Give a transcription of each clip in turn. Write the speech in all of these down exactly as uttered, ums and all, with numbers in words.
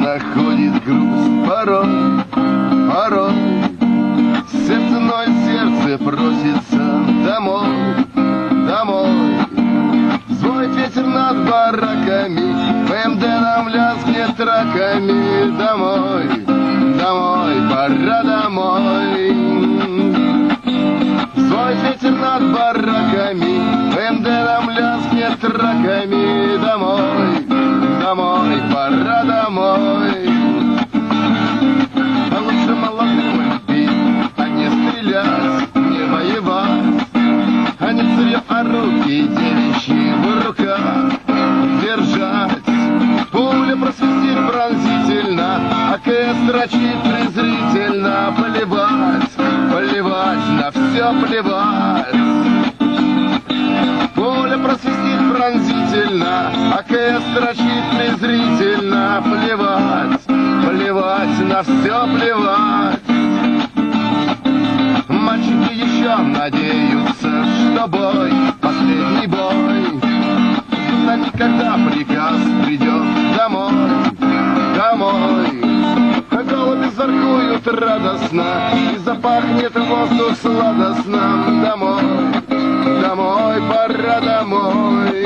находит грусть порой, порой. Сердце ноет, сердце просится домой, домой. Звонит ветер над бараками, БМД нам лязгнет раками. Домой, домой, пора домой. Звонит ветер над бараками, БМД нам лязгнет раками. Домой, домой, пора домой. А лучше молодым любить, а не стрелять, не воевать, а не царем, а руки девичьи в руках держать. Пуля просвистит пронзительно, а КС строчит презрительно. Поливать, поливать, на все плевать. Пуля просвистит пронзительно, а КС строчит презрительно. Плевать, плевать, на все плевать. Мальчики еще надеются, что бой, последний бой, но никогда приказ придет домой, домой. Голуби заркуют радостно, и запахнет воздух сладостно. Домой, домой, пора домой.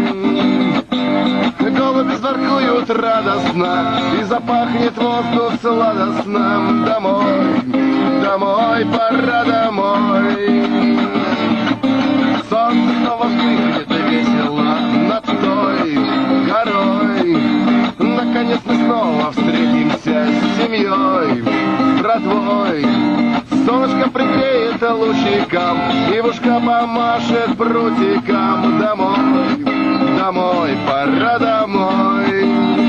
Голуби заркуют радостно, и запахнет воздух сладостно. Домой, домой, пора домой. Солнце снова вспыхнет весело над той горой. Наконец мы снова встретимся с семьей, братвой. Солнышко пригреет лучиком, и в ушко помашет прутиком. Домой, домой, пора домой.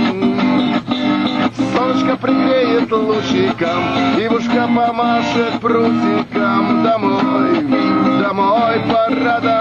Солнышко пригреет лучиком, и в ушко помашет прутиком. Домой, домой, пора домой.